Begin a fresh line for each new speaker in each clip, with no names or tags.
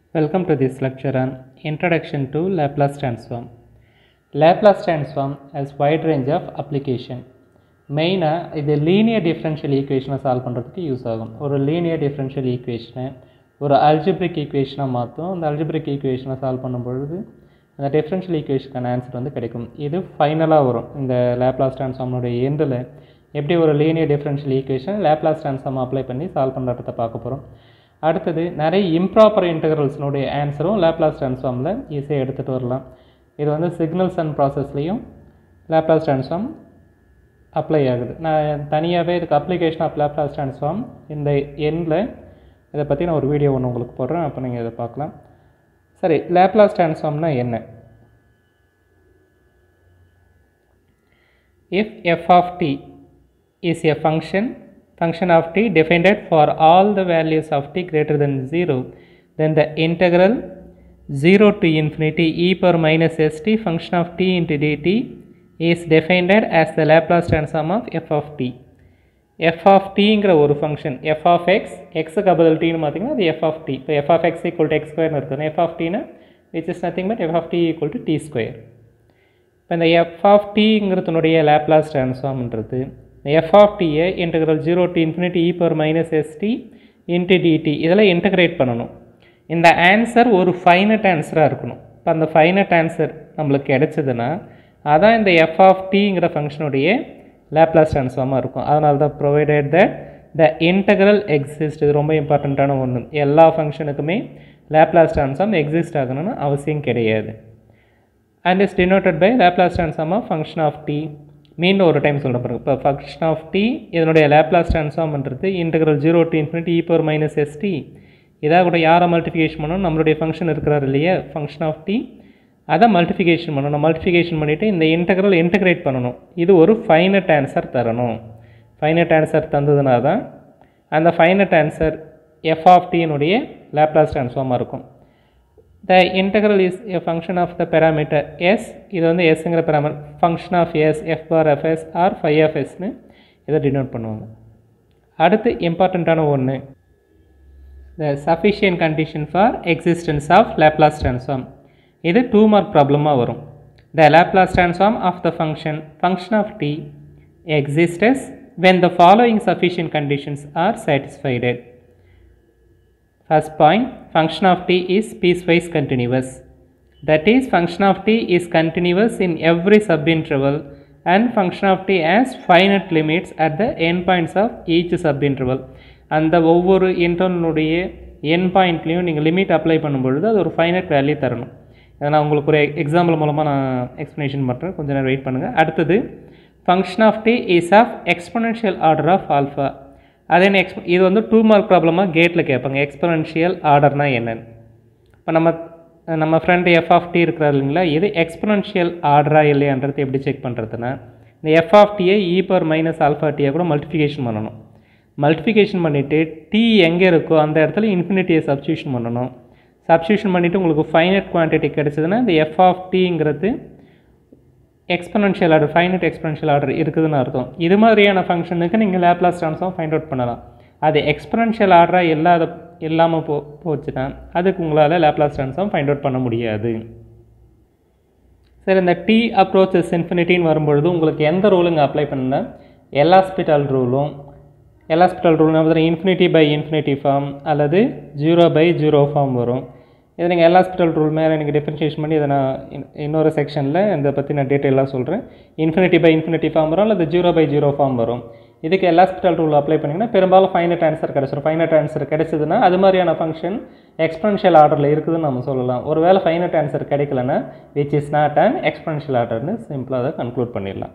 Welcome to this lecture on Introduction to Laplace Transform. Laplace Transform has wide range of application. மெயினாக இது linear differential ஈக்குவேஷனை solve பண்ணுறதுக்கு use ஆகும். ஒரு linear differential ஈக்குவேஷனை ஒரு அல்ஜிப்ரிக் ஈக்குவேஷனாக மாற்றும். அந்த அல்ஜிப்ரிக் ஈக்குவேஷனை சால்வ் பண்ணும்பொழுது அந்த டிஃப்ரென்ஷியல் ஈக்குவேஷனுக்கான ஆன்சர் வந்து கிடைக்கும். இது ஃபைனலாக வரும். இந்த லேப்லாஸ் ட்ரான்ஸ்ஃபார்மோடைய எண்டில் எப்படி ஒரு linear differential equation Laplace transform apply பண்ணி சால்வ் பண்ணுறத பார்க்க போகிறோம். அடுத்தது நிறைய இம்ப்ராப்பர் இன்டெக்ரல்ஸ்னுடைய ஆன்சரும் லேப்லாஸ் ட்ரான்ஸ்ஃபார்மில் ஈஸியாக எடுத்துகிட்டு வரலாம். இது வந்து சிக்னல்ஸ் அண்ட் ப்ராசஸ்லேயும் லேப்லாஸ் ட்ரான்ஸ்ஃபார்ம் அப்ளை ஆகுது. நான் தனியாகவே இதுக்கு அப்ளிகேஷன் ஆஃப் லேப்லாஸ் ட்ரான்ஸ்ஃபார்ம் இந்த எண்டில் இதை பற்றி நான் ஒரு வீடியோ ஒன்று உங்களுக்கு போடுறேன். அப்போ நீங்கள் இதை பார்க்கலாம். சரி, லேப்லாஸ் ட்ரான்ஸ்ஃபார்ம்னா என்ன? If f of t is a function of t defined for all the values of t greater than 0, then the integral 0 to infinity e power minus st function of t into dt is defined as the Laplace transform of f of t. f of t ங்கிற ஒரு function f of x, xக்கு பதில் t னு பார்த்தீங்கன்னா அது f of t. இப்போ f of x equal to x square னு இருக்குதுன்னா f of t னா which is nothing but f of t equal to t square. இப்போ இந்த f of t ங்கிறதுனுடைய லேப்லாஸ் ட்ரான்ஸ்ஃபார்ம்ன்றது f of t ஐ integral 0 to infinity e power minus st into dt இதெல்லாம் integrate பண்ணணும். இந்த answer ஒரு ஃபைனட் ஆன்சராக இருக்கணும். இப்போ அந்த ஃபைனட் ஆன்சர் நம்மளுக்கு கிடைச்சதுன்னா அதான் இந்த f of tங்கிற ஃபங்க்ஷனுடைய லேப்லாஸ் ட்ரான்ஸ்ஃபார்மாக இருக்கும். அதனால தான் provided that the integral exist. இது ரொம்ப இம்பார்ட்டண்ட்டான ஒன்று. எல்லா ஃபங்க்ஷனுக்குமே லேப்லாஸ் ட்ரான்ஸ்ஃபார்ம் எக்ஸிஸ்ட் ஆகணும்னு அவசியம் கிடையாது. And is denoted by Laplace transform of function of t. மீண்டும் ஒரு டைம் சொல்ல பாருங்க. இப்போ ஃபங்க்ஷன் ஆஃப் டி இதனுடைய லேப்லாஸ் ட்ரான்ஸ்ஃபார்ம்ன்றது integral 0 to infinity e power minus st. இதாக கூட யாரை மல்டிஃபிகேஷன் பண்ணணும்? நம்மளுடைய ஃபங்க்ஷன் இருக்கிறார் இல்லையா, ஃபங்க்ஷன் ஆஃப் டி, அதை மல்டிஃபிகேஷன் பண்ணணும். மல்டிஃபிகேஷன் பண்ணிவிட்டு இந்த இன்டெக்ரல் இன்டெகிரேட் பண்ணணும். இது ஒரு ஃபைனட் ஆன்சர் தரணும். ஃபைனட் ஆன்சர் தந்ததுனா தான் அந்த ஃபைனட் ஆன்சர் f of tனுடைய லேப்லாஸ் ட்ரான்ஸ்ஃபார்மாக இருக்கும். The integral is a function of the parameter s. இது வந்து எஸ்ங்கிற parameter function of s f bar of s or phi of sன்னு இதை டினோட் பண்ணுவாங்க. அடுத்து இம்பார்ட்டண்ட்டான ஒன்று, the sufficient condition for existence of Laplace transform. இது 2 மார்க் ப்ராப்ளமாக வரும். The Laplace transform of the function of t exists when the following sufficient conditions are satisfied. First point, function of t is piecewise continuous. That is, function of t is continuous in every subinterval and function of t has finite limits at the endpoints of each subinterval. அந்த ஒவ்வொரு இன்டர்வலுடைய end பாயிண்ட்லேயும் நீங்கள் limit apply பண்ணும்பொழுது அது ஒரு finite value தரணும். அதை நான் உங்களுக்கு ஒரு எக்ஸாம்பிள் மூலமாக நான் எக்ஸ்ப்ளனேஷன் பண்ணுறேன். கொஞ்சம் நேரம் வெயிட் பண்ணுங்கள். அடுத்தது, function of t is of exponential order of alpha. அதே இது வந்து 2 மார்க் ப்ராப்ளமாக கேட்டில் கேட்பாங்க. எக்ஸ்பொனென்ஷியல் ஆர்டர்னால் என்னென்னு. இப்போ நம்ம ஃப்ரெண்டு எஃப் ஆஃப் டி இருக்கிறார் இல்லைங்களா, இது எக்ஸ்பொனென்ஷியல் ஆர்டரா இல்லையான்றது எப்படி செக் பண்ணுறதுன்னா, இந்த எஃப் ஆஃப் டியை இ பவர் மைனஸ் ஆல்ஃபா டியை கூட மல்டிஃபிகேஷன் பண்ணணும். மல்டிஃபிகேஷன் பண்ணிவிட்டு டி எங்கே இருக்கோ அந்த இடத்துல இன்ஃபினிட்டியை சப்ஸ்டியூஷன் பண்ணணும். சப்ஸ்டியூஷன் பண்ணிவிட்டு உங்களுக்கு ஃபைனட் குவான்டிட்டி கிடைச்சதுன்னா இந்த எஃப் ஆஃப் டிங்கிறது exponential order, finite exponential order இருக்குதுன்னு அர்த்தம். இது மாதிரியான ஃபங்க்ஷனுக்கு நீங்கள் லேப்லாஸ் ட்ரான்ஸ்ஃபார்ம் ஃபைண்ட் அவுட் பண்ணலாம். அது எக்ஸ்பொனென்ஷியல் ஆர்டராக இல்லாமல் போச்சுன்னா அதுக்கு உங்களால் லேப்லாஸ் ட்ரான்ஸ்ஃபார்ம் ஃபைண்ட் அவுட் பண்ண முடியாது. சரி, இந்த டி அப்ரோச்சஸ் இன்ஃபினிட்டின்னு வரும்பொழுது உங்களுக்கு எந்த ரூலுங்க அப்ளை பண்ணால் எல்ஹாஸ்பிட்டல் ரூலும், எல்ஹாஸ்பிட்டல் ரூல்னா இன்ஃபினிட்டி பை இன்ஃபினிட்டி ஃபார்ம் அல்லது 0/0 ஃபார்ம் வரும். இதை நீங்கள் எல்ஹாஸ்பிட்டல் ரூல் மேலே நீங்கள் டிஃபரன்ஷியேஷன் பண்ணி இதை நான் இன்னொரு செக்ஷனில் இதை பற்றி நான் டீட்டெயிலாக சொல்கிறேன். இன்ஃபினிட்டி பை இன்ஃபினிட்டி ஃபார்ம் வரும் அல்லது 0/0 ஃபார்ம் வரும். இதுக்கு எல்ஹாஸ்பிட்டல் ரூல் அப்ளை பண்ணிங்கன்னா பெரும்பாலும் ஃபைனட் ஆன்சர் கிடச்சிடும். ஃபைனட் ஆன்சர் கிடைச்சதுன்னா அது மாதிரியான ஃபங்க்ஷன் எக்ஸ்பொனென்ஷியல் ஆர்டரில் இருக்குதுன்னு நம்ம சொல்லலாம். ஒரு வேளை ஃபைனட் ஆன்சர் கிடைக்கலன்னா which is not and exponential ஆர்டர்னு சிம்பிளாக அதை கன்க்ளூட் பண்ணிடலாம்.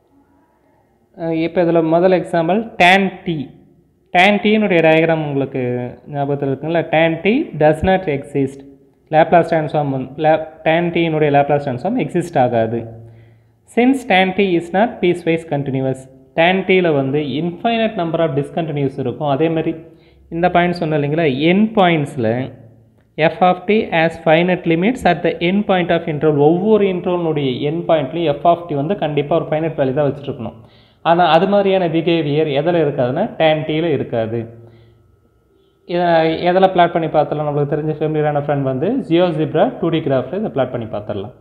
இப்போ இதில் முதல் எக்ஸாம்பிள் tan t. tan t-னுடைய டயக்ராம் உங்களுக்கு ஞாபகத்தில் இருக்குங்களா? tan t does not exist. Laplace transform tan t-னுடைய லேப்லாஸ் ட்ரான்ஸ்ஃபார்ம் எக்ஸிஸ்ட் ஆகாது. Since tan t is not piecewise continuous. tan t-ல வந்து இன்ஃபைனட் நம்பர் ஆஃப் டிஸ்கண்டினியூஸ் இருக்கும். அதே மாதிரி இந்த பாயிண்ட் சொன்ன இல்லைங்களா, என் பாயிண்ட்ஸில் f of t as finite limits at the end point of interval. ஒவ்வொரு இன்டர்வலுடைய என் பாயிண்ட்லையும் எஃப் ஆஃப் டி வந்து கண்டிப்பாக ஒரு ஃபைனட் வேல்யூ தான் வச்சுருக்கணும். ஆனால் அது மாதிரியான பிஹேவியர் எதில் இருக்காதுன்னா tan t-ல இருக்காது. இதை எதில் பிளாட் பண்ணி பார்த்துடலாம்? நம்மளுக்கு தெரிஞ்ச ஃபெமிலியரான ஃப்ரெண்ட் வந்து ஜியோஜிப்ரா 2D கிராஃபில் இதை பிளாட் பண்ணி பார்த்துடலாம்.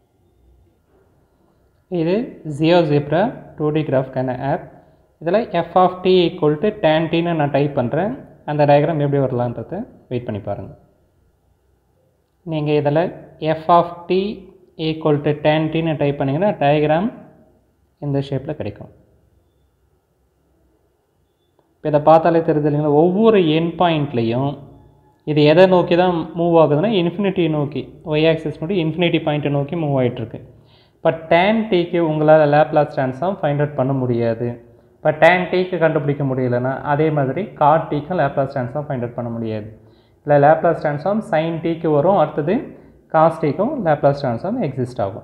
இது ஜியோஜிப்ரா 2D கிராஃப்க்கான ஆப். இதில் f of t equal to tan t ன்னு நான் டைப் பண்ணுறேன். அந்த டயக்ராம் எப்படி வரலான்றதை வெயிட் பண்ணி பாருங்கள். நீங்கள் இதில் f of t equal to tan t ன்னு டைப் பண்ணிங்கன்னா டயக்ராம் இந்த ஷேப்பில் கிடைக்கும். இப்போ இதை பார்த்தாலே தெரியுது இல்லைங்களா, ஒவ்வொரு என் பாயிண்ட்லேயும் இது எதை நோக்கி தான் மூவ் ஆகுதுன்னா இன்ஃபினிட்டி நோக்கி, ஒய் ஆக்சிஸ் நோக்கி இன்ஃபினிட்டி பாயிண்ட்டை நோக்கி மூவ் ஆகிட்டுருக்கு. இப்போ டேன் டீக்கு உங்களால் லேப்லாஸ் ட்ரான்ஸ்ஃபார்ம் ஃபைண்ட் அவுட் பண்ண முடியாது. இப்போ டேன் டீக்கு கண்டுபிடிக்க முடியலைன்னா அதே மாதிரி காட் டீக்கும் லேப்லாஸ் ட்ரான்ஸ்ஃபார்ம் ஃபைண்ட் அவுட் பண்ண முடியாது. இல்லை லேப்லாஸ் ட்ரான்ஸ்ஃபார்ம் சைன் டீக்கு வரும், அடுத்தது காஸ் டீக்கும் லேப்லாஸ் ட்ரான்ஸ்ஃபார்ம் எக்ஸிஸ்ட் ஆகும்.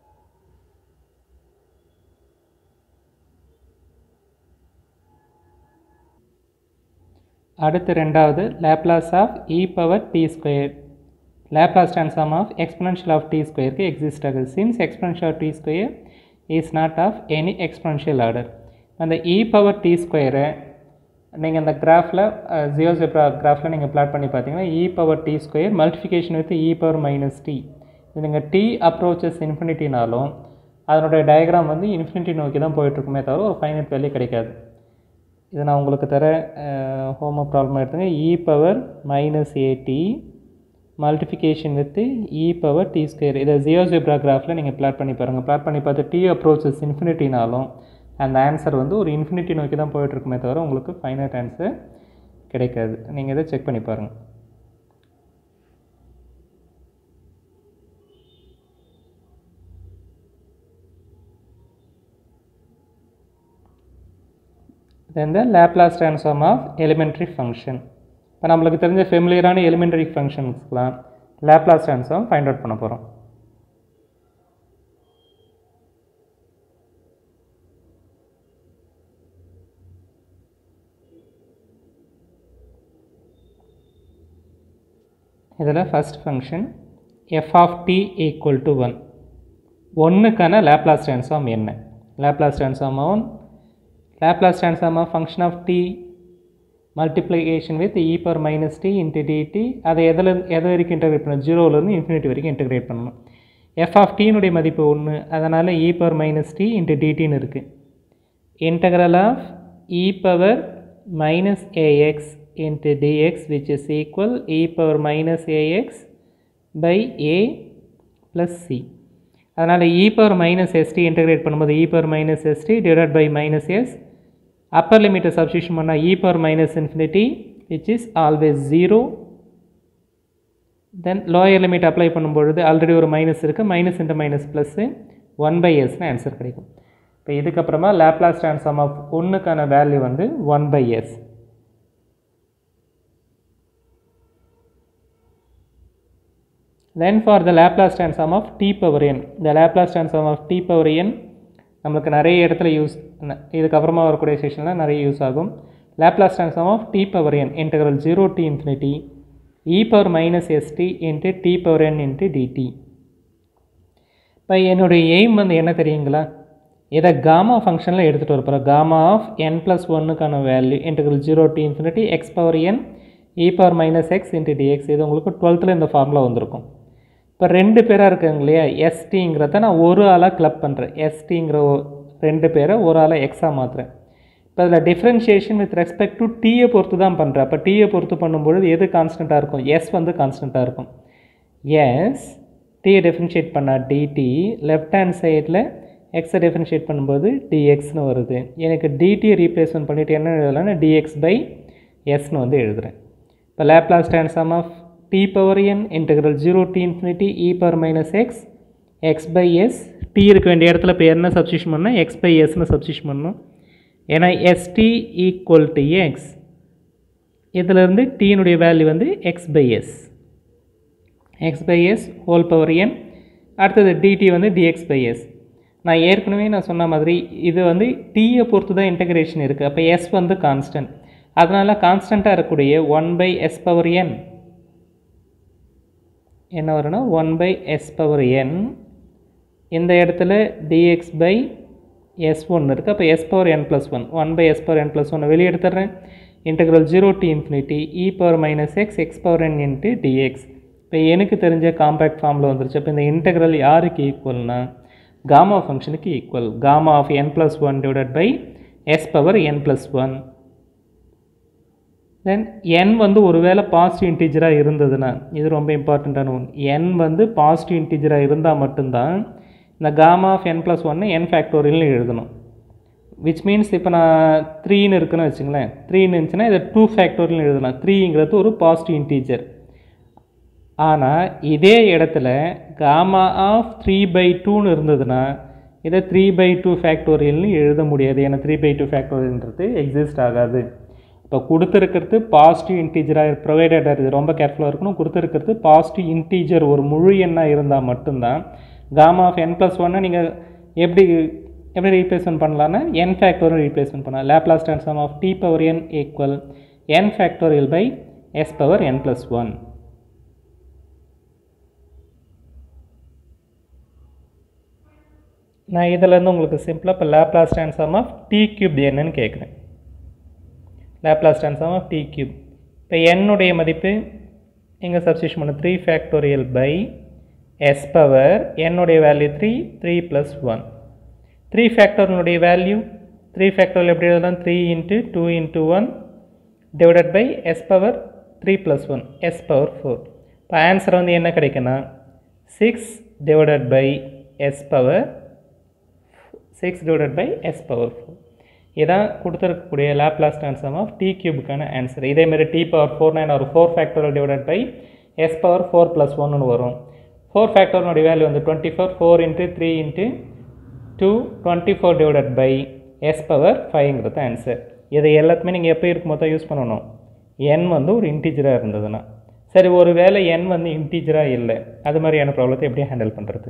அடுத்து ரெண்டாவது Laplace of e power t square. Laplace transform of exponential of t ஸ்கொயருக்கு எக்ஸிஸ்ட் ஆகுது. Since exponential of t square is not of any exponential order. அந்த e பவர் t ஸ்கொயரை நீங்கள் அந்த கிராஃபில் ஜியோஜிப்ரா கிராஃபில் நீங்கள் பிளாட் பண்ணி பார்த்தீங்கன்னா e power t square multiplication with e power minus t. இது நீங்கள் t அப்ரோச்சஸ் இன்ஃபினிட்டினாலும் அதனுடைய டயக்ராம் வந்து இன்ஃபினிட்டி நோக்கி தான் போயிட்டுருக்குமே தவிர ஒரு ஃபைனட் வேல்யூ கிடைக்காது. இதை நான் உங்களுக்கு தர ஹோம்ஒர்க் ப்ராப்ளம் எடுத்துங்க. e power minus at multiplication with e power t square. இதை ஜியோஜிப்ரா கிராஃபில் நீங்கள் பிளாட் பண்ணி பாருங்கள். பிளாட் பண்ணி பார்த்து t அப்ரோச்சஸ் இன்ஃபினிட்டினாலும் அந்த ஆன்சர் வந்து ஒரு இன்ஃபினிட்டி நோக்கி தான் போயிட்டுருக்குமே தவிர உங்களுக்கு ஃபைனட் ஆன்சர் கிடைக்காது. நீங்கள் இதை செக் பண்ணி பாருங்கள். then the Laplace transform of elementary function. இப்போ நம்மளுக்கு தெரிஞ்ச ஃபெமிலியரான எலிமெண்டரி ஃபங்க்ஷன்ஸ்க்குலாம் லேப்லாஸ் ட்ரான்ஸ்ஃபார்ம் ஃபைண்ட் அவுட் பண்ண போகிறோம். இதில் first function f of t equal to 1. ஒன்றுக்கான லேப்லாஸ் ட்ரான்ஸ்ஃபார்ம் என்ன? Laplace transform on Laplace transform of function of t multiplication with e power minus t into dt. அதை எது வரைக்கும் integrate பண்ணணும்? 0லேருந்து இன்ஃபினிட்டி வரைக்கும் இன்டெகிரேட் பண்ணணும். f of t னுடைய மதிப்பு 1, அதனால் e power minus t into dtன்னு இருக்குது. Integral of e power minus ax into dx which is equal e power minus ax by a plus c. அதனால் e power minus st integrate பண்ணும்போது e power minus st divided by minus s. Upper லிமிட்டை substitution பண்ணால் e power minus infinity which is always 0. Then lower limit apply பண்ணும்பொழுது already ஒரு minus இருக்குது, minus into minus plus 1/sன்னு answer கிடைக்கும். இப்போ இதுக்கப்புறமா லேப்லாஸ் ட்ரான்ஸ்ஃபார்ம் ஆஃப் ஒன்றுக்கான வேல்யூ வந்து 1/s. Then for the Laplace transform of t power n, the Laplace transform of t power n நமக்கு நிறைய இடத்துல யூஸ், இதுக்கப்புறமா வரக்கூடிய செஷனில் நிறைய யூஸ் ஆகும். Laplace transform of t power n integral 0 to infinity e power minus st into t power n into dt. இப்போ என்னுடைய எய்ம் வந்து என்ன தெரியுங்களா, இதை காமா ஃபங்க்ஷனில் எடுத்துகிட்டு வரப்போகிறோம். காமா ஆஃப் n + 1க்கான value integral 0 to infinity x power n e power minus x into dx. இது உங்களுக்கு 12th இந்த ஃபார்முலா வந்திருக்கும். இப்போ ரெண்டு பேராக இருக்காங்க இல்லையா, எஸ்டிங்கிறத நான் ஒரு ஆளாக கிளப் பண்ணுறேன். எஸ்டிங்கிற ரெண்டு பேரை ஒரு ஆளாக எக்ஸாக மாற்றுறேன். இப்போ அதில் டிஃப்ரென்ஷியேஷன் வித் ரெஸ்பெக்ட் டு டீயை பொறுத்து தான் பண்ணுறேன். அப்போ டீயை பொறுத்து பண்ணும்பொழுது எது கான்ஸ்டண்ட்டாக இருக்கும்? எஸ் வந்து கான்ஸ்டண்ட்டாக இருக்கும். எஸ் டீயை டிஃப்ரென்ஷியேட் பண்ணால் டிடி, லெஃப்ட் ஹேண்ட் சைடில் எக்ஸை டிஃப்ரென்ஷியேட் பண்ணும்போது டிஎக்ஸ்னு வருது. எனக்கு டிடியை ரீப்ளேஸ்மெண்ட் பண்ணிவிட்டு என்ன எழுதலாம்னா டிஎக்ஸ் பை எஸ்ன்னு வந்து எழுதுகிறேன். இப்போ Laplace transform of t power n integral 0 to infinity e power minus x x by s. t இருக்க வேண்டிய இடத்துல இப்போ என்ன சப்ஸ்டியூஷன் பண்ணால் x by sன்னு சப்ஸ்டியூஷன் பண்ணணும். ஏன்னா st ஈக்குவல் டு எக்ஸ், இதிலிருந்து டீனுடைய வேல்யூ வந்து x by s, x by s whole power n. அடுத்தது dt வந்து dx by s. நான் ஏற்கனவே நான் சொன்ன மாதிரி இது வந்து டீயை பொறுத்து தான் இன்டெகிரேஷன் இருக்குது. அப்போ s வந்து கான்ஸ்டன்ட், அதனால் கான்ஸ்டண்ட்டாக இருக்கக்கூடிய 1/s power n என்ன வரும்னா 1/s power n. இந்த இடத்துல dx by s1 இருக்குது. அப்போ s power n plus 1, 1/s power n plus 1 வெளியே எடுத்துடுறேன். integral 0 to infinity e power minus x x power n into dx. இப்போ எனக்கு தெரிஞ்ச காம்பேக்ட் ஃபார்மில் வந்துருச்சு. இப்போ இந்த இன்டெக்ரல் யாருக்கு ஈக்குவல்னா காமா ஃபங்க்ஷனுக்கு equal. Gamma of n plus 1 divided by s power n plus 1. Then n வந்து ஒருவேளை பாசிட்டிவ் இன்டீஜராக இருந்ததுன்னா, இது ரொம்ப இம்பார்ட்டண்ட்டான ஒன்று, n வந்து பாசிட்டிவ் இன்டீஜராக இருந்தால் மட்டும்தான் இந்த gamma of n plus 1 n ஃபேக்டோரியல்னு எழுதணும். விச் மீன்ஸ் இப்போ நான் 3ன்னு இருக்குன்னு வச்சுங்களேன், 3ன்னு இருந்துச்சுன்னா இதை 2 ஃபேக்டோரியல்னு எழுதலாம். 3ங்கிறது ஒரு பாசிட்டிவ் இன்டீஜர். ஆனால் இதே இடத்துல காமா ஆஃப் 3/2ன்னு இருந்ததுன்னா இதை 3/2 ஃபேக்டோரியல்னு எழுத முடியாது. ஏன்னா 3/2 ஃபேக்டோரியல்ன்றது எக்ஸிஸ்ட் ஆகாது. இப்போ கொடுத்துருக்கிறது பாசிட்டிவ் இன்டீஜராக ப்ரொவைடட், இது ரொம்ப கேர்ஃபுல்லாக இருக்கணும். கொடுத்துருக்கிறது பாசிட்டிவ் இன்டீஜர் ஒரு முழு எண்ணாக இருந்தால் மட்டும்தான் காமா ஆஃப் n plus 1 நீங்கள் எப்படி ரீப்ளேஸ்மெண்ட் பண்ணலான்னா n ஃபேக்டோரியல் ரீப்ளேஸ்மெண்ட் பண்ணலாம். Laplace transform of t power n equal n factorial by s power n plus 1. நான் இதிலேருந்து உங்களுக்கு சிம்பிளாக இப்போ Laplace transform of t cube என்னன்னு கேட்குறேன். Laplace transform of t cube. இப்போ என்னுடைய மதிப்பு இங்கே சப்ஸ்டியூஷன் பண்ண 3 ஃபேக்டோரியல் பை s பவர் என்னுடைய வேல்யூ 3 plus 1. 3 ஃபேக்டோரியலுடைய வேல்யூ 3 ஃபேக்டோரியல் எப்படி எழுதலாம், 3 into 2 into 1 divided by s power 3 plus 1 s power 4. இப்போ ஆன்சர் வந்து என்ன கிடைக்குன்னா 6 divided by s power 6 divided by s power 4. இதான் கொடுத்துருக்கக்கூடிய லேப்லாஸ் ட்ரான்ஸ்ஃபார்ம் ஆஃப் t கியூபுக்கான ஆன்சர். இதேமாதிரி t power 4 ஒரு 4 factorial divided by s power 4 plus 1 வரும். 4 ஃபேக்டோரியலுடைய வேல்யூ வந்து 24, 4 into 3 into 2 24 divided by s power 5ங்கிறது ஆன்சர். இதை எல்லாத்துமே நீங்கள் எப்போ இருக்கும் போது யூஸ் பண்ணணும், n வந்து ஒரு இன்டீஜராக இருந்ததுன்னா. சரி, ஒரு வேளை n வந்து இன்டீஜராக இல்லை, அது மாதிரியான ப்ராப்ளத்தை எப்படி ஹேண்டில் பண்ணுறது?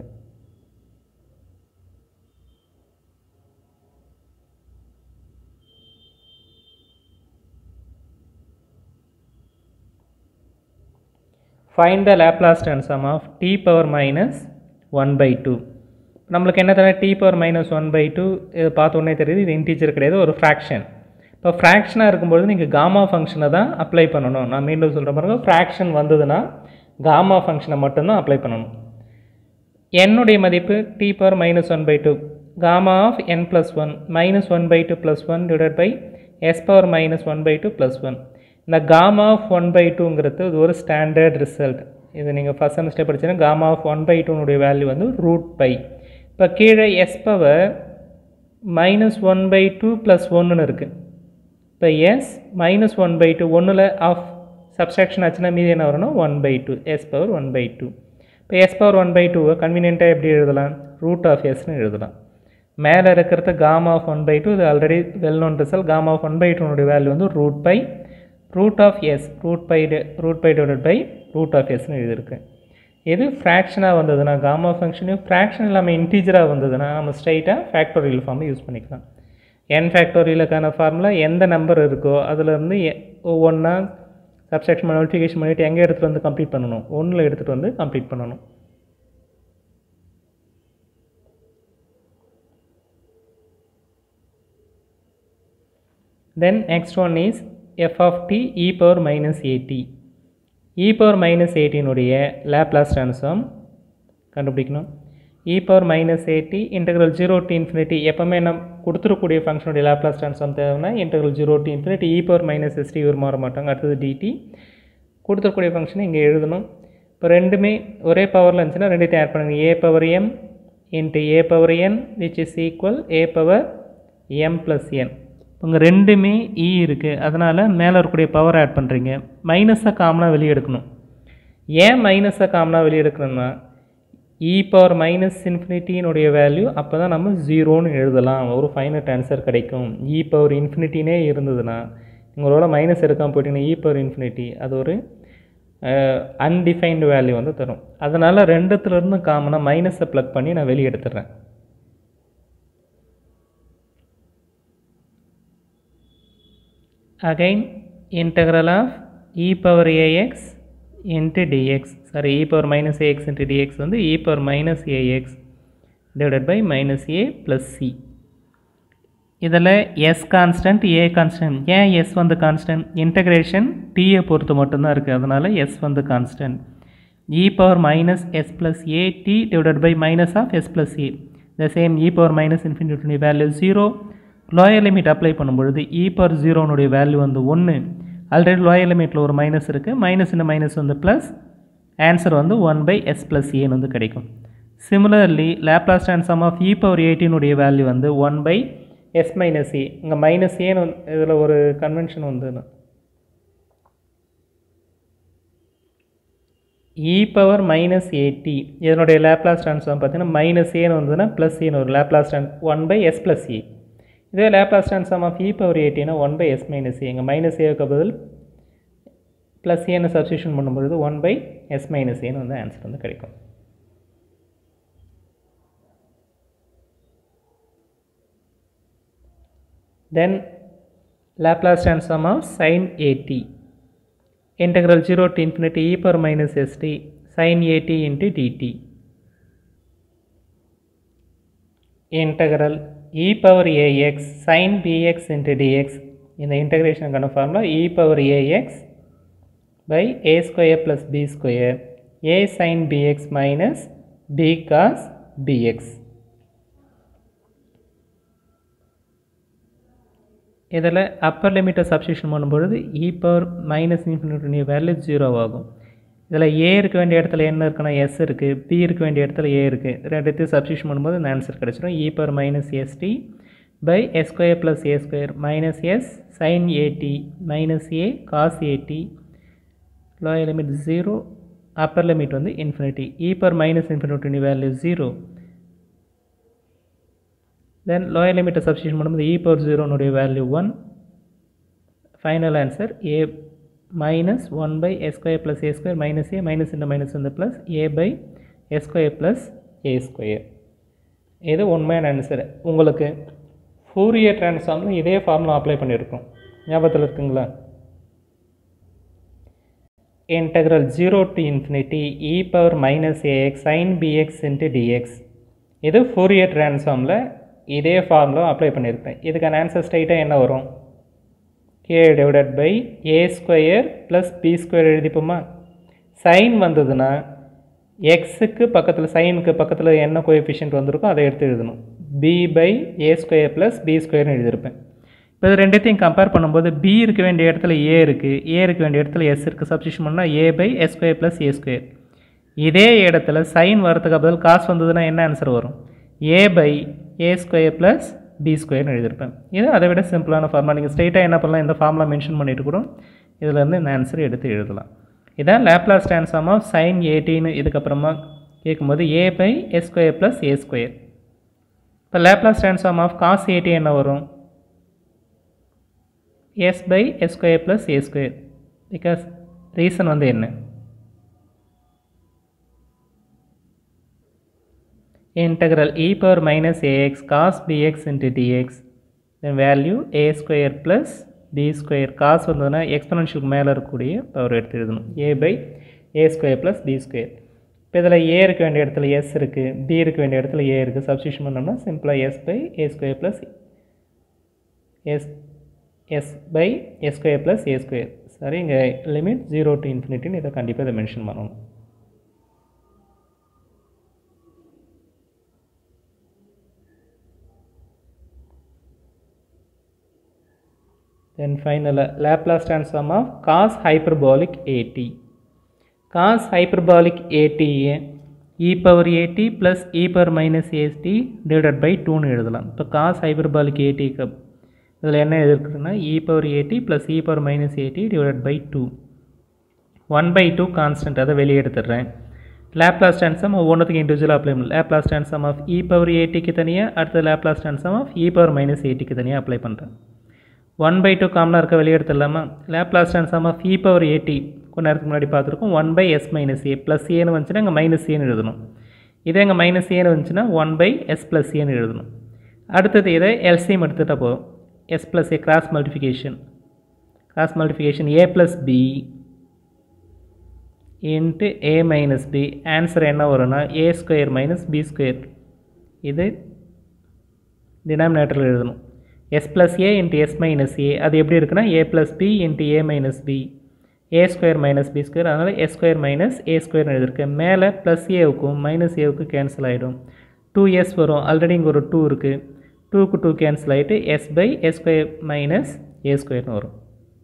Find the Laplace transform of t power minus 1/2. நம்மளுக்கு என்ன தர t power minus 1/2, இது பார்த்த உடனே தெரியுது இது இன்டீஜர் கிடையாது, ஒரு ஃப்ராக்ஷன். இப்போ ஃப்ராக்ஷனாக இருக்கும்போது நீங்கள் காமா ஃபங்க்ஷனை தான் அப்ளை பண்ணணும். நான் மீண்டும் சொல்கிற பாருங்க, ஃப்ராக்ஷன் வந்ததுன்னா காமா ஃபங்க்ஷனை மட்டும்தான் அப்ளை பண்ணணும். என்னுடைய மதிப்பு t power minus 1/2, gamma of n plus 1 minus 1/2 plus 1 divided by s power minus 1/2 plus 1. இந்த காமா ஆஃப் 1/2ங்கிறது இது ஒரு ஸ்டாண்டர்ட் ரிசல்ட். இது நீங்கள் ஃபஸ்ட் செமஸ்டர் படிச்சீங்கன்னா காமா ஆஃப் 1/2னுடைய வேல்யூ வந்து √π. இப்போ கீழே s பவர் minus 1/2 plus 1ன்னு இருக்குது. இப்போ s minus 1/2 1ல் ஆஃப் சப்ஸ்ட்ராக்ஷன் ஆச்சுன்னா மீதி என்ன வரும்னா 1/2 s பவர் 1/2. இப்போ s பவர் 1/2 கன்வீனியண்ட்டாக எப்படி எழுதலாம், √(s)ன்னு எழுதலாம். மேலே இருக்கிறது காமா ஆஃப் 1/2, இது already well known result. Gamma of 1/2னுடைய வேல்யூ வந்து √π, √(s) √π divided by √(s)ன்னு எழுதியிருக்கு. இது ஃப்ராக்ஷனாக வந்ததுன்னா, காமா ஃபங்க்ஷனையும் ஃப்ராக்ஷன் இல்லாமல் இன்டீஜராக வந்ததுன்னா நம்ம ஸ்ட்ரைட்டாக ஃபேக்டோரியல் ஃபார்மை யூஸ் பண்ணிக்கலாம். n ஃபேக்டோரியலுக்கான ஃபார்முலா எந்த நம்பர் இருக்கோ அதிலேருந்து ஒவ்வொன்றா சப்ஸ்ட்ராக்ஷன் மல்டிஃபிகேஷன் பண்ணிவிட்டு எங்கே எடுத்துகிட்டு வந்து கம்ப்ளீட் பண்ணணும், 1ல் எடுத்துகிட்டு வந்து கம்ப்ளீட் பண்ணணும். Then next one is f of t e power minus at. e power minus atனுடைய லேப்லாஸ் ட்ரான்ஸ்ஃபார்ம் கண்டுபிடிக்கணும். e power minus at integral 0 to infinity, எப்போவுமே நம்ம கொடுத்துருக்கூடிய ஃபங்க்ஷனுடைய லேப்லாஸ் ட்ரான்ஸ்ஃபார்ம் தேவைன்னா integral 0 to infinity e power minus st ஒரு மாற மாட்டாங்க. அடுத்தது dt. கொடுத்துருக்கூடிய ஃபங்க்ஷனை இங்கே எழுதணும். இப்போ ரெண்டுமே ஒரே பவரில் இருந்துச்சுன்னா ரெண்டுத்தையும் ஆட் பண்ணுங்க. a power m into a power n which is equal a power m plus n. உங்கள் ரெண்டுமே இ இருக்குது, அதனால் மேலே இருக்கக்கூடிய பவர் ஆட் பண்ணுறீங்க. மைனஸை காமனாக வெளியே எடுக்கணும். ஏன் மைனஸை காமனாக வெளியே எடுக்கணும்னா இ பவர் மைனஸ் இன்ஃபினிட்டினுடைய வேல்யூ அப்போ தான் நம்ம 0ன்னு எழுதலாம், ஒரு ஃபைனட் ஆன்சர் கிடைக்கும். இ பவர் இன்ஃபினிட்டினே இருந்ததுன்னா உங்களோட மைனஸ் எடுக்காமல் போயிட்டீங்கன்னா இ பவர் இன்ஃபினிட்டி அது ஒரு அன்டிஃபைன்டு வேல்யூ வந்து தரும். அதனால் ரெண்டுத்துலேருந்து காமனாக மைனஸை ப்ளக் பண்ணி நான் வெளியே எடுத்துடுறேன். Again integral of e power ax into dx, sorry e power minus ax into dx வந்து e power minus ax divided by minus a plus c. இதில் s கான்ஸ்டன்ட் a கான்ஸ்டன்ட். ஏன் s வந்து constant? Integration t பொறுத்து மட்டும்தான் இருக்குது, அதனால் s வந்து constant. e power minus s plus a t divided by minus of s plus a. The same e power minus infinity value 0. Lower limit apply பண்ணும்பொழுது e power 0 value வந்து 1. Already lower லிமிட்டில் ஒரு minus இருக்குது, minus இந்த minus வந்து plus, answer வந்து 1/s plus a வந்து கிடைக்கும். Similarly Laplace transform of e power 18 value வந்து 1/s minus a. இங்கே மைனஸ் ஏன்னு இதில் ஒரு கன்வென்ஷன் வந்து e power minus at இதனுடைய லேப்லாஸ் ட்ரான்ஸ்ஃபார்ம் பார்த்தீங்கன்னா மைனஸ் ஏன்னு வந்ததுன்னா ப்ளஸ் ஏன்னு ஒரு Laplace trans 1/s plus a. இதே Laplace transform of e power 18 1/s minus a. இங்கே மைனஸ் ஏவுக்கு பதில் ப்ளஸ் ஏன்னு சப்ஸ்டியூஷன் பண்ணும்பொழுது 1/s minus ஏன்னு வந்து ஆன்சர் வந்து கிடைக்கும். Then Laplace transform of sin at. Integral 0 to infinity e power minus st sin at into dt. Integral e power ax sin bx into dx. In the integration kind of formula e power ax by a square plus b square a sin bx minus b cos bx. இதில் அப்பர் லிமிட்டை substitution பண்ணும்பொழுது e power minus infinity value 0 ஆகும். இதில் a இருக்க வேண்டிய இடத்துல என்ன இருக்குன்னா s இருக்குது, b இருக்க வேண்டிய இடத்துல a இருக்குது. ரெண்டுத்தையும் சப்ஸ்டியூஷன் பண்ணும்போது இந்த ஆன்சர் கிடச்சிடும். e power minus st by s square plus a square minus s sin at minus a cos at. Lower limit 0, upper limit வந்து infinity. e power minus infinity value 0. Then lower limit substitution பண்ணும்போது e power 0 value 1. Final answer a minus 1/s square plus a square minus a minus into minus வந்து plus a/s square plus a square. இது உண்மையான answer. உங்களுக்கு Fourier ட்ரான்ஸ்ஃபார்மில் இதே formula apply பண்ணியிருக்கோம், ஞாபகத்தில் இருக்குங்களா? Integral 0 to infinity e power minus ax sin bx into dx. இது ஃபோரியர் ட்ரான்ஸ்ஃபார்மில் இதே ஃபார்முலா அப்ளை பண்ணியிருப்பேன். இதுக்கான ஆன்சர் ஸ்ட்ரைட்டாக என்ன வரும்? k divided by a square plus b square எழுதிப்போமா? சைன் வந்ததுன்னா எக்ஸுக்கு பக்கத்தில் சைனுக்கு பக்கத்தில் என்ன கோஎஃபிஷியன்ட் வந்திருக்கோ அதை எடுத்து எழுதணும். b by a square plus b ஸ்கொயர்னு எழுதியிருப்பேன். இப்போ இது ரெண்டுத்தையும் கம்பேர் பண்ணும்போது b இருக்க வேண்டிய இடத்துல a இருக்குது, a இருக்க வேண்டிய இடத்துல s இருக்குது. சப்ஸ்டியூஷன் பண்ணால் a/s square plus a square. இதே இடத்துல சைன் வரதுக்கு பதில் காசு வந்ததுன்னா என்ன ஆன்சர் வரும்? a/a ஸ்கொயர் ப்ளஸ் b ஸ்கொயர்னு எழுதியிருப்பேன். இது அதை விட சிம்பிளான ஃபார்முலா. நீங்கள் ஸ்ட்ரைட்டாக என்ன பண்ணலாம், இந்த ஃபார்முலா மென்ஷன் பண்ணிட்டு கூட இதிலேருந்து இந்த ஆன்சர் எடுத்து எழுதலாம். இதான் Laplace transform of sin at. இதுக்கப்புறமா கேட்கும்போது a/s square plus a square. இப்போ Laplace transform of cos at என்ன வரும்? s/s square plus a square. Because reason வந்து என்ன? Integral e power minus ax cos bx into dx. Then value a square plus b square. Cos வந்ததுன்னா எக்ஸ்பொனன்ஷியலுக்கு மேலே இருக்கக்கூடிய power எடுத்து எழுதணும். a/a square plus b square. இப்போ இதில் a இருக்க வேண்டிய இடத்துல s இருக்குது, b இருக்க வேண்டிய இடத்துல a இருக்குது. சப்ஸ்டியூஷன் பண்ணோம்னா சிம்பிளாக s/a square plus s/a square plus a square. சரி, இங்கே லிமிட் 0 to infinity இதை கண்டிப்பாக இதை மென்ஷன் பண்ணணும். Then final Laplace transform of cos hyperbolic at. Cos hyperbolic at e power at plus e power minus at divided by 2 எழுதலாம். இப்போ cos hyperbolic at இதில் என்ன எழுதிருக்குன்னா e power at plus e power minus at divided by 2. 1/2 constant, அதை வெளியே எடுத்துடுறேன். Laplace transform ஒவ்வொன்றுத்துக்கு இண்டிவிஜுவலாக apply பண்ணலாம். Laplace transform of e power atக்கு தனியாக, அடுத்தது Laplace transform of e power minus atக்கு தனியாக அப்ளை பண்ணுறேன். 1/2 காமனாக இருக்க வெளியே எடுத்துடலாமா? Laplace transform of e power at கொஞ்ச நேரத்துக்கு முன்னாடி பார்த்துருக்கோம். 1/s minus a ப்ளஸ் ஏன்னு வந்துச்சுன்னா இங்கே மைனஸ் ஏன்னு எழுதணும். இதே இங்கே மைனஸ் ஏன்னு வந்துச்சுன்னா 1/s ப்ளஸ் ஏன்னு எழுதணும். அடுத்தது இதை எல்சிஎம் எடுத்துகிட்டா போதும். s plus a cross multiplication a plus b into a minus b. Answer என்ன வரும்னா a square minus b square. இது டினாமினேட்டரில் எழுதணும். s plus a into s minus a அது எப்படி இருக்குன்னா a plus b into a minus b a square minus b square அதனால s square minus a square எழுதிருக்கு மேலே plus aவுக்கும் minus aவுக்கும் கேன்சல் ஆகிடும் 2s வரும் ஆல்ரெடி இங்கே ஒரு 2 இருக்குது 2க்கு 2 கேன்சல் ஆகிட்டு s by s square minus a square வரும்.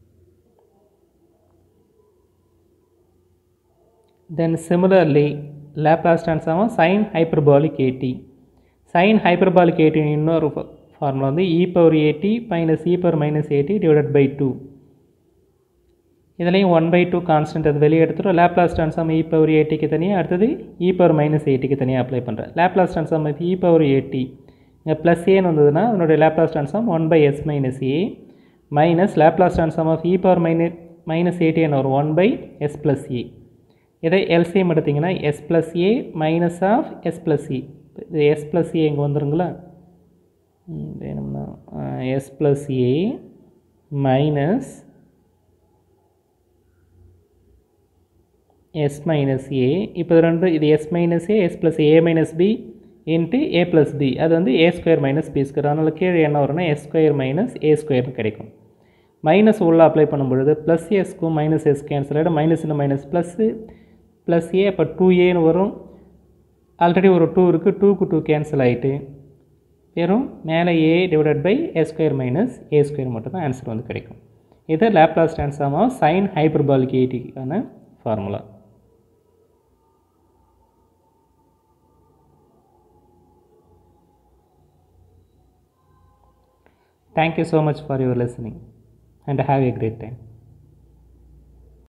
Then similarly Laplace transform of sin hyperbolic at. Sin hyperbolic at இன்னொரு ஃபார்முலா வந்து e power at minus e power minus at divided by 2. இதுலேயும் 1/2 constant அது வெளியே எடுத்துகிட்டு Laplace transform e power atக்கு தனியாக அடுத்தது e power minus atக்கு தனியாக அப்ளை பண்ணுறேன். Laplace transform e power at இங்கே ப்ளஸ் ஏன்னு வந்ததுன்னா அதனுடைய Laplace transform 1/s minus a minus Laplace transform of e power minus at என்ன ஒரு 1/s plus a. இதை எல்சிஎம் எடுத்திங்கன்னா s plus a minus of s plus e இது s plus a இங்கே வந்துருங்களா வேணும்னா s plus a minus s minus a இப்போ ரெண்டு இது s minus a s plus a minus b into a plus b அது வந்து a square minus b square அதனால் கீழே என்ன வரும்னா s square minus a square கிடைக்கும். மைனஸ் உள்ள அப்ளை பண்ணும்பொழுது ப்ளஸ் எஸ்க்கும் மைனஸ் எஸ் கேன்சல் ஆகிடும் மைனஸ் இன்னும் மைனஸ் ப்ளஸ் ஏ அப்போ 2aன்னு வரும் ஆல்ரெடி ஒரு 2 இருக்குது 2க்கு 2 கேன்சல் ஆகிட்டு வெறும் மேலே a divided by s square minus a square மட்டும் தான் ஆன்சர் வந்து கிடைக்கும். இது Laplace transform of sine hyperbolic ஏடிக்கான formula. Thank you so much for your listening and have a great time.